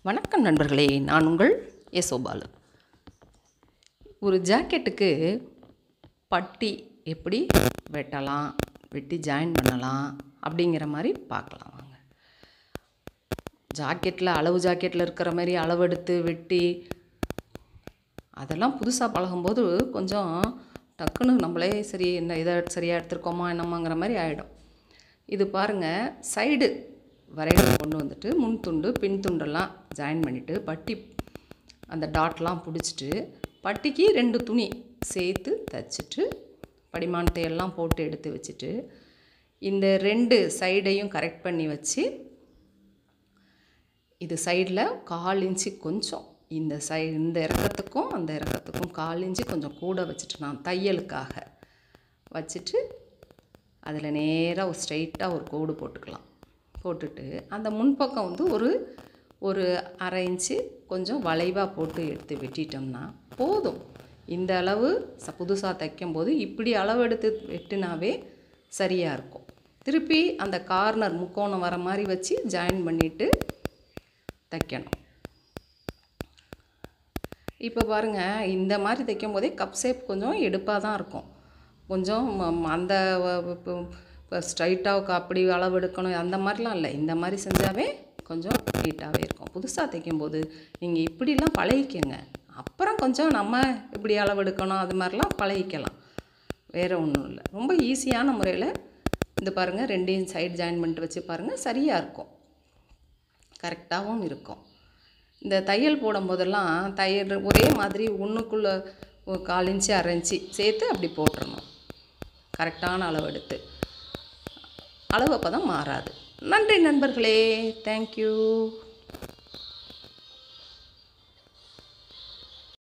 வணக்கம் நண்பர்களே, நான் உங்கள் யசோபாலு. ஒரு ஜாக்கெட்டுக்கு பட்டி எப்படி வெட்டலாம், வெட்டி ஜாயின் பண்ணலாம் அப்படிங்கிற மாதிரி பார்க்கலாம் வாங்க. அளவு ஜாக்கெட்டில் இருக்கிற மாதிரி அளவெடுத்து வெட்டி அதெல்லாம் புதுசாக பழகும்போது கொஞ்சம் டக்குன்னு நம்மளே சரி என்ன இதை சரியாக எடுத்துருக்கோமா என்னம்மாங்கிற மாதிரி ஆகிடும். இது பாருங்கள், சைடு வரையில் கொண்டு வந்துட்டு முன் துண்டு பின் துண்டெல்லாம் ஜாயின் பண்ணிவிட்டு பட்டி அந்த டாட்லாம் பிடிச்சிட்டு பட்டிக்கு 2 துணி சேர்த்து தைச்சிட்டு படிமானத்தை எல்லாம் போட்டு எடுத்து வச்சுட்டு இந்த 2 சைடையும் கரெக்ட் பண்ணி வச்சு இது சைடில் 1/4 இன்ச்சு கொஞ்சம் இந்த இறக்கத்துக்கும் அந்த இறக்கத்துக்கும் 1/4 இன்ச்சு கொஞ்சம் கூட வச்சுட்டு நான் தையலுக்காக வச்சுட்டு அதில் நேராக ஒரு ஸ்ட்ரைட்டாக ஒரு கோடு போட்டுக்கலாம். போட்டுட்டு அந்த முன்பக்கம் வந்து ஒரு 1/2 இன்ச்சு கொஞ்சம் வளைவாக போட்டு எடுத்து வெட்டிட்டோம்னா போதும். இந்த அளவு புதுசாக தைக்கும்போது இப்படி அளவு எடுத்து வெட்டினாவே சரியாக இருக்கும். திருப்பி அந்த கார்னர் முக்கோணம் வர மாதிரி வச்சு ஜாயின் பண்ணிவிட்டு தைக்கணும். இப்போ பாருங்கள், இந்த மாதிரி தைக்கும் போதே கப் ஷேப் கொஞ்சம் எடுப்பாக தான் இருக்கும். கொஞ்சம் அந்த இப்போ ஸ்ட்ரைட்டாக அப்படி அளவு எடுக்கணும் அந்த மாதிரிலாம் இல்லை. இந்த மாதிரி செஞ்சாவே கொஞ்சம் நீட்டாகவே இருக்கும். புதுசாக தைக்கும்போது நீங்கள் இப்படிலாம் பழகிக்கங்க. அப்புறம் கொஞ்சம் நம்ம இப்படி அளவு எடுக்கணும் அது மாதிரிலாம் பழகிக்கலாம். வேறு ஒன்றும் இல்லை, ரொம்ப ஈஸியான முறையில் இந்த பாருங்கள் 2 சைடு ஜாயின் பண்ணிட்டு வச்சு பாருங்கள், சரியாக இருக்கும், கரெக்டாகவும் இருக்கும். இந்த தையல் போடும்போதெல்லாம் ஒரே மாதிரி ஒன்றுக்குள்ளே 1/4 இன்ச்சு 1/2 இன்ச்சு சேர்த்து அப்படி போட்டுறணும். கரெக்டான அளவு எடுத்து அளவு அப்போ தான் மாறாது. நன்றி நண்பர்களே, தேங்க்யூ.